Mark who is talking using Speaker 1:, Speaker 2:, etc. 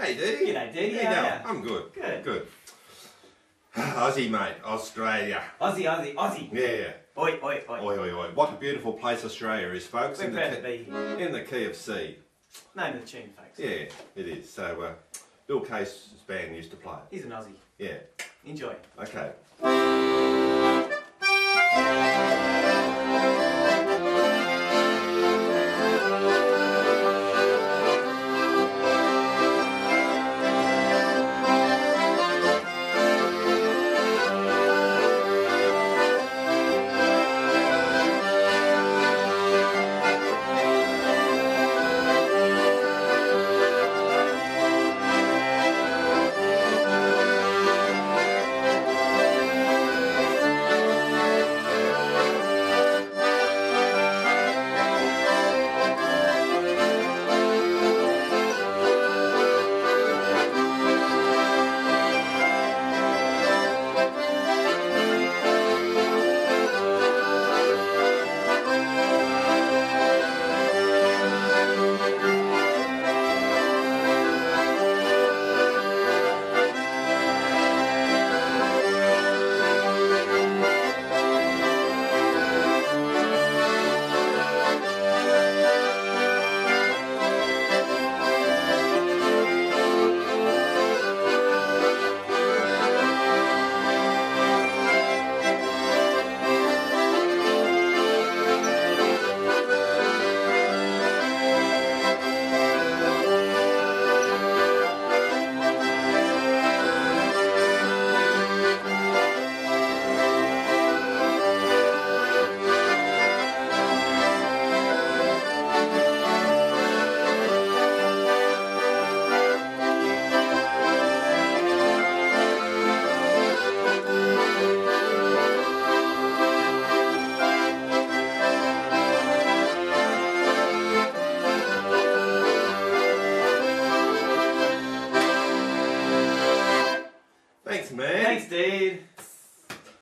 Speaker 1: G'day, Dee.
Speaker 2: G'day, Dee.
Speaker 1: How you going? I'm good.
Speaker 2: Good.
Speaker 1: Good. Aussie, mate. Australia.
Speaker 2: Aussie, Aussie, Aussie.
Speaker 1: Yeah.
Speaker 2: Oi, oi, oi.
Speaker 1: Oi, oi, oi. What a beautiful place Australia is, folks.
Speaker 2: We're proud to be here.
Speaker 1: In the key of C.
Speaker 2: Name of the tune, folks.
Speaker 1: Yeah, it is. So, Bill Case's band used to play it.
Speaker 2: He's an Aussie.
Speaker 1: Yeah.
Speaker 2: Enjoy.
Speaker 1: Okay. Thanks, man.
Speaker 2: Thanks, dude.